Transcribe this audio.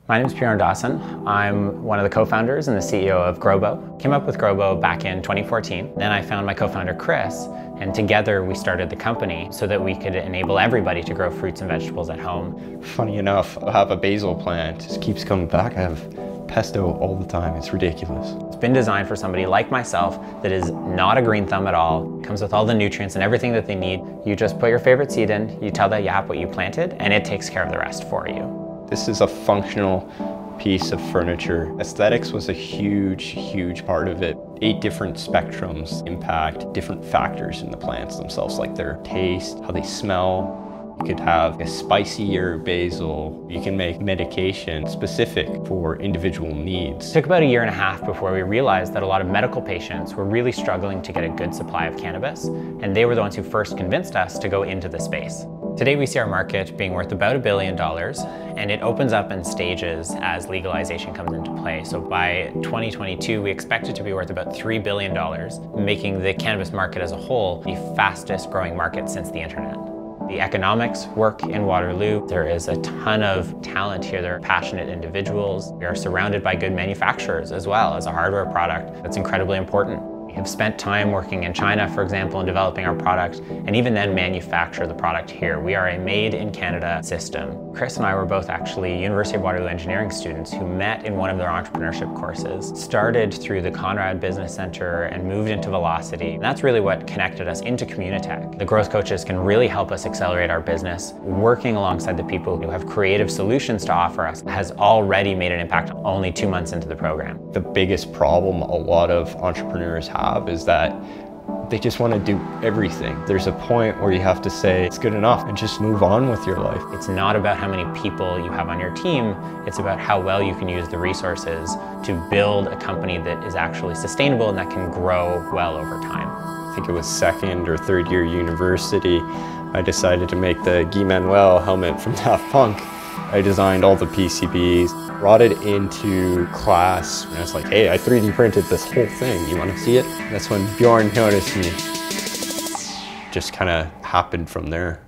My name is Bjorn Dawson. I'm one of the co-founders and the CEO of Grobo. Came up with Grobo back in 2014. Then I found my co-founder Chris, and together we started the company so that we could enable everybody to grow fruits and vegetables at home. Funny enough, I have a basil plant. It just keeps coming back. I have pesto all the time. It's ridiculous. It's been designed for somebody like myself that is not a green thumb at all. It comes with all the nutrients and everything that they need. You just put your favorite seed in, you tell the yap what you planted, and it takes care of the rest for you. This is a functional piece of furniture. Aesthetics was a huge part of it. 8 different spectrums impact different factors in the plants themselves, like their taste, how they smell. You could have a spicier basil. You can make medication specific for individual needs. It took about 1.5 years before we realized that a lot of medical patients were really struggling to get a good supply of cannabis, and they were the ones who first convinced us to go into the space. Today we see our market being worth about $1 billion, and it opens up in stages as legalization comes into play. So by 2022, we expect it to be worth about $3 billion, making the cannabis market as a whole the fastest growing market since the internet. The economics work in Waterloo. There is a ton of talent here. There are passionate individuals. We are surrounded by good manufacturers as well as a hardware product that's incredibly important. We have spent time working in China, for example, in developing our product, and even then manufacture the product here. We are a made in Canada system. Chris and I were both actually University of Waterloo engineering students who met in one of their entrepreneurship courses, started through the Conrad Business Center and moved into Velocity. And that's really what connected us into Communitech. The growth coaches can really help us accelerate our business. Working alongside the people who have creative solutions to offer us has already made an impact only 2 months into the program. The biggest problem a lot of entrepreneurs have is that they just want to do everything. There's a point where you have to say it's good enough and just move on with your life. It's not about how many people you have on your team, it's about how well you can use the resources to build a company that is actually sustainable and that can grow well over time. I think it was 2nd or 3rd year university, I decided to make the Guy Manuel helmet from Daft Punk. I designed all the PCBs, brought it into class, and I was like, hey, I 3D printed this whole thing. You want to see it? That's when Bjorn noticed me. Just kind of happened from there.